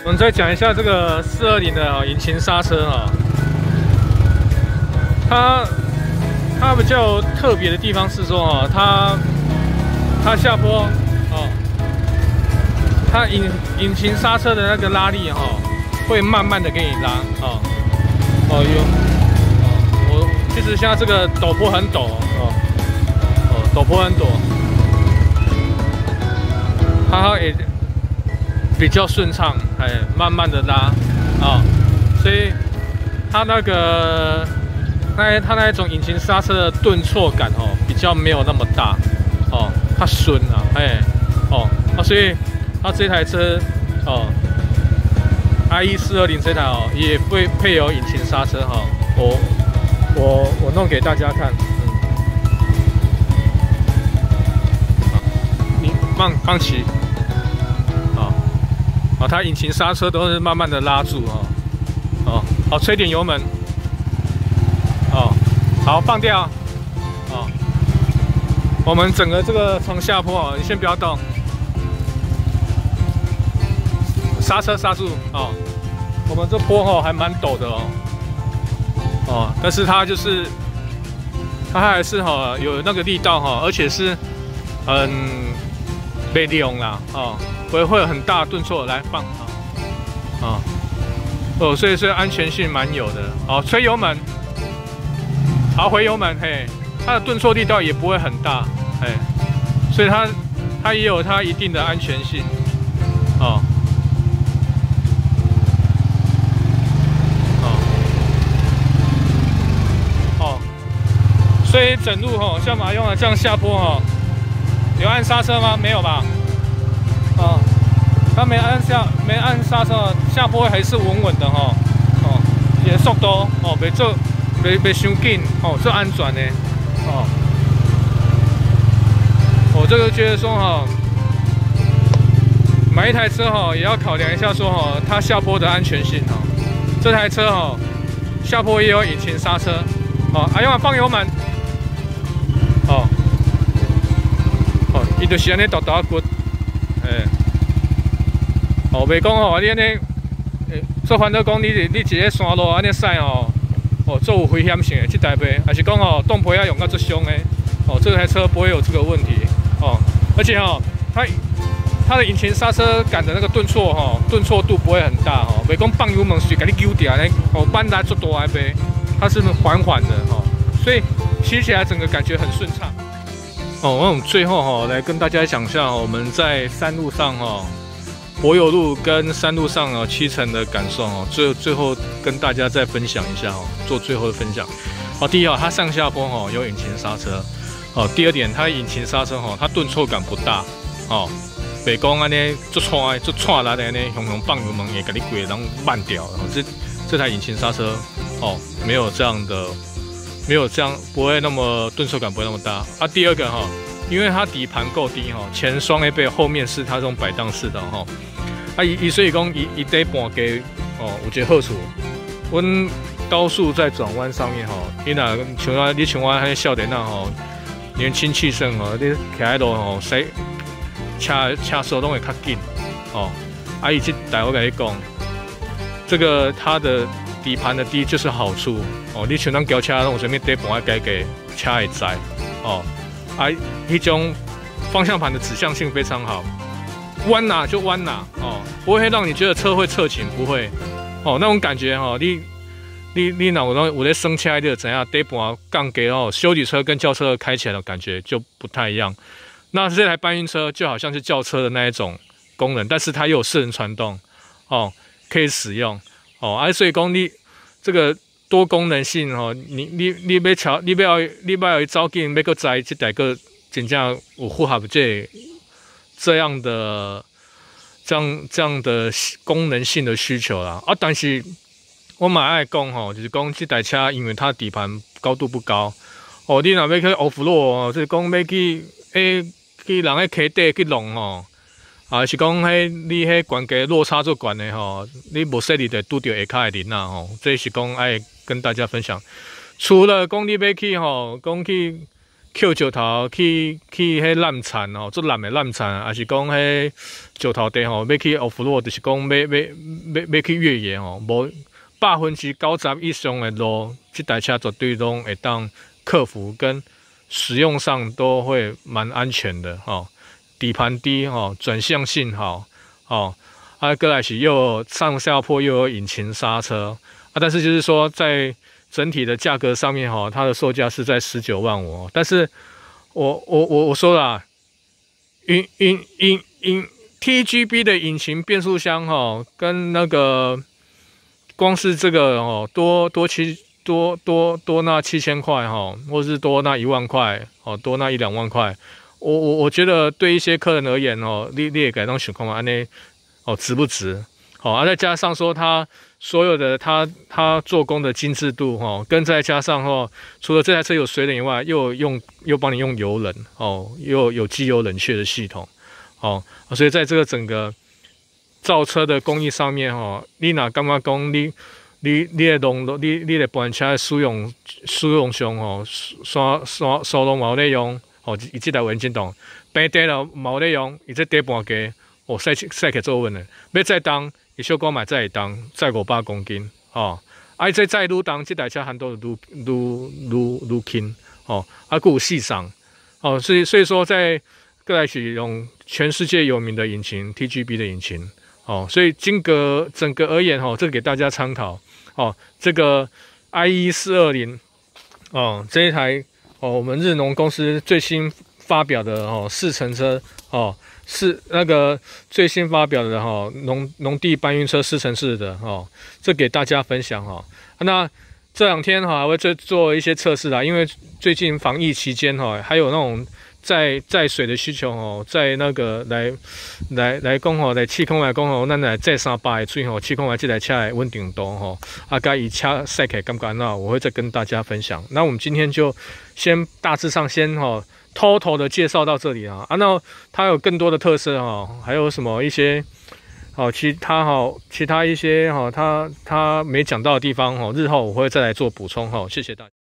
我们再讲一下这个420的引擎刹车它比较特别的地方是说它下坡它引擎刹车的那个拉力会慢慢的给你拉我就是像这个陡坡很陡陡坡很陡，它也比较顺畅，慢慢的拉所以它那一种引擎刹车的顿挫感比较没有那么大它顺所以它这台车IE420这台也会配有引擎刹车我弄给大家看，你放齐它引擎刹车都是慢慢的拉住好，吹点油门好，放掉我们整个这个从下坡你先不要动，刹车刹住我们这坡还蛮陡的但是它还是有那个力道而且是被利用啦会有很大顿挫，来放所以安全性蛮有的吹油门，好，回油门它的顿挫力道也不会很大所以它也有它一定的安全性所以整路像马用这样下坡有按刹车吗？没有吧？它没按刹车，下坡还是稳稳的也速度别伤紧做安全的我这个觉得说买一台车也要考量一下说它下坡的安全性这台车下坡也有引擎刹车用放油门伊就是安尼抖抖骨袂讲你安尼做翻倒讲你一个山路安尼驶做有危险性的这台杯，还是讲动坡要用到这凶的这台车不会有这个问题而且它的引擎刹车感的那个顿挫度不会很大袂讲放油门是给你揪掉呢扳来做大的杯，它是缓缓的所以骑起来整个感觉很顺畅我们最后来跟大家讲一下我们在山路上柏油路跟山路上骑乘的感受最后跟大家再分享一下做最后的分享第一它上下坡有引擎刹车第二点它引擎刹车它顿挫感不大袂讲安尼做窜来的安尼雄放油门也给你鬼然后慢掉这台引擎刹车没有这样不会那么顿挫感不会那么大第二个因为它底盘够低前双 A 背后面是它这种摆荡式的所以讲伊底盘给有一个好处，阮高速在转弯上面你若像我迄少年年轻气盛你徛喺路驶车速拢会较紧伊这台我跟你讲，这个它的底盘的低就是好处你像咱轿车拢有啥物底盘要改车会知迄种方向盘的指向性非常好，弯哪就弯哪不会让你觉得车会侧倾，不会那种感觉你哪有在升车的怎样底盘杠给休旅车跟轿车开起来的感觉就不太一样。那这台搬运车就好像是轿车的那一种功能，但是它又有4人传动可以使用所以讲你这个多功能性你要走紧要搁载这台个真正有符合这样的功能性的需求啦但是我蛮爱讲就是讲这台车因为它底盘高度不高你若要去 off road 就是讲要去人个溪底去弄是讲你悬架落差做悬的你无说你就拄到下骹的人这是讲爱跟大家分享。除了讲你要去讲去 Q 石头去迄烂田吼，做烂的烂田，还是讲迄石头地吼，要去 off road， 就是讲要去越野吼，无90%以上的路，这台车绝对拢会当克服，跟使用上都会蛮安全的吼。底盘低吼，转向性好哦，过来是又有上下坡又有引擎刹车但是就是说在整体的价格上面哈，它的售价是在19万5，但是我说啦，TGB 的引擎变速箱哈，跟那个光是这个哦，多那7000块哈，或是多那1万块哦，多那1-2万块，我觉得对一些客人而言哦，你也改当想看嘛，安尼哦值不值？再加上说他所有的他做工的精致度跟再加上除了这台车有水冷以外，又帮你用油冷又有机油冷却的系统所以在这个整个造车的工艺上面你哪感觉讲你的动你的班车的使用上沙龙冇内容伊这台文件档平地了冇内容，伊这底盘价赛起做稳的，要再重。伊小可买再会重，载500公斤这载愈重，这台车handle愈轻还有细长所以说在过来是用全世界有名的引擎 TGB 的引擎所以整个而言这个给大家参考这个 IE420这一台我们日农公司最新发表的4乘车是那个最新发表的农地搬运车4乘4的这给大家分享那这2天还会再做一些测试啦，因为最近防疫期间还有那种载水的需求在那个来讲来气空来讲咱来载300的水气空来这台车的稳定度甲伊车赛起来感觉那我会再跟大家分享。那我们今天就先大致上先偷的介绍到这里那它有更多的特色还有什么一些其他一些他没讲到的地方日后我会再来做补充谢谢大家。